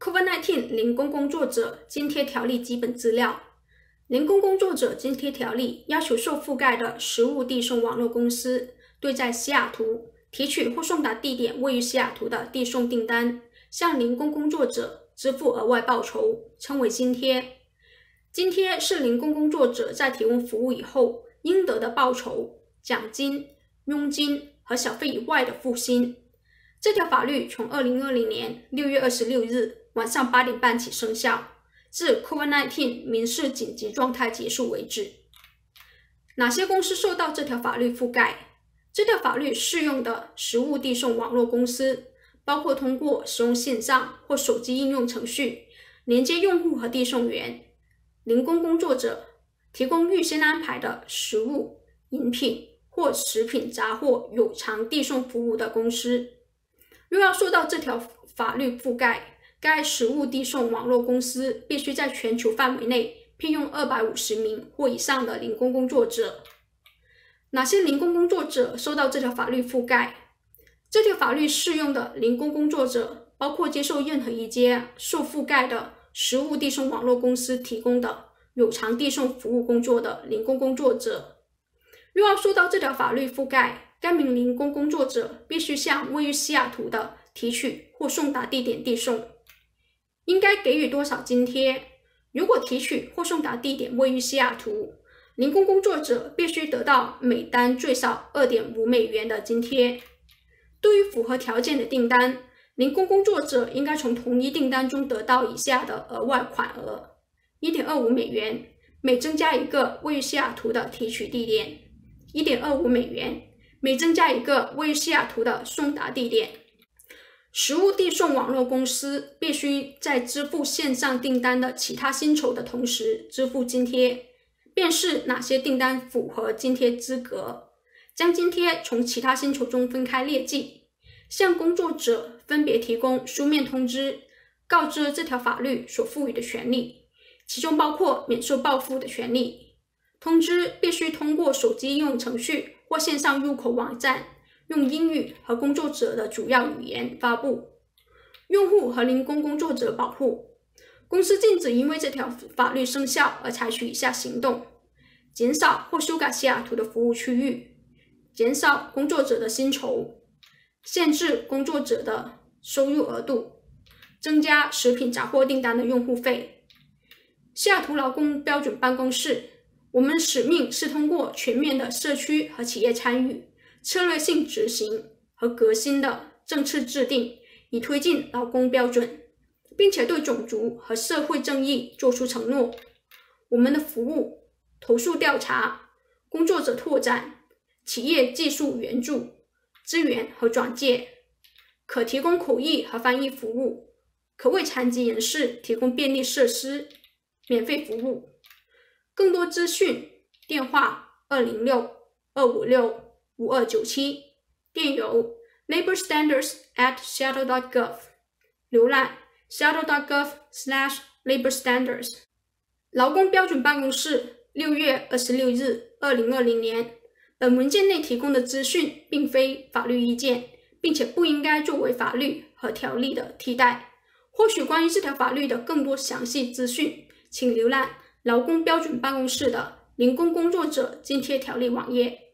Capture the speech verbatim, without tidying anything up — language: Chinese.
COVID 十九 零工工作者津贴条例基本资料。零工工作者津贴条例要求受覆盖的实物递送网络公司对在西雅图提取或送达地点位于西雅图的递送订单，向零工工作者支付额外报酬，称为津贴。津贴是零工工作者在提供服务以后应得的报酬、奖金、佣金和小费以外的付薪。这条法律从二零二零年六月二十六日晚上八点半起生效，至 COVID 十九 民事紧急状态结束为止。哪些公司受到这条法律覆盖？这条法律适用的实物递送网络公司包括通过使用线上或手机应用程序连接用户和递送员、零工工作者、提供预先安排的食物、饮品或食品杂货有偿递送服务的公司。若要受到这条法律覆盖，该实物递送网络公司必须在全球范围内聘用二百五十名或以上的零工工作者。哪些零工工作者受到这条法律覆盖？这条法律适用的零工工作者包括接受任何一家受覆盖的实物递送网络公司提供的有偿递送服务工作的零工工作者。若要受到这条法律覆盖，该名零工工作者必须向位于西雅图的提取或送达地点递送。应该给予多少津贴？如果提取或送达地点位于西雅图，零工工作者必须得到每单最少 二点五美元的津贴。对于符合条件的订单，零工工作者应该从同一订单中得到以下的额外款额： 一点二五美元，每增加一个位于西雅图的提取地点； 一点二五美元，每增加一个位于西雅图的送达地点。实物递送网络公司必须在支付线上订单的其他薪酬的同时支付津贴，辨识哪些订单符合津贴资格，将津贴从其他薪酬中分开列记，向工作者分别提供书面通知，告知这条法律所赋予的权利，其中包括免受报复的权利。通知必须通过手机应用程序或线上入口网站，用英语和工作者的主要语言发布。用户和零工工作者保护。公司禁止因为这条法律生效而采取以下行动：减少或修改西雅图的服务区域，减少工作者的薪酬，限制工作者的收入额度，增加食品杂货订单的用户费。西雅图劳工标准办公室，我们使命是通过全面的社区和企业参与、策略性执行和革新的政策制定，以推进劳工标准，并且对种族和社会正义作出承诺。我们的服务、投诉调查、工作者拓展、企业技术援助、资源和转介，可提供口译和翻译服务，可为残疾人士提供便利设施、免费服务。更多资讯，电话二零六 二五六 五二九七，电邮 labor standards at seattle dot gov， 浏览 seattle dot gov slash labor standards。 劳工标准办公室六月二十六日二零二零年。本文件内提供的资讯并非法律意见，并且不应该作为法律和条例的替代。获取关于这条法律的更多详细资讯，请浏览劳工标准办公室的零工工作者津贴条例网页。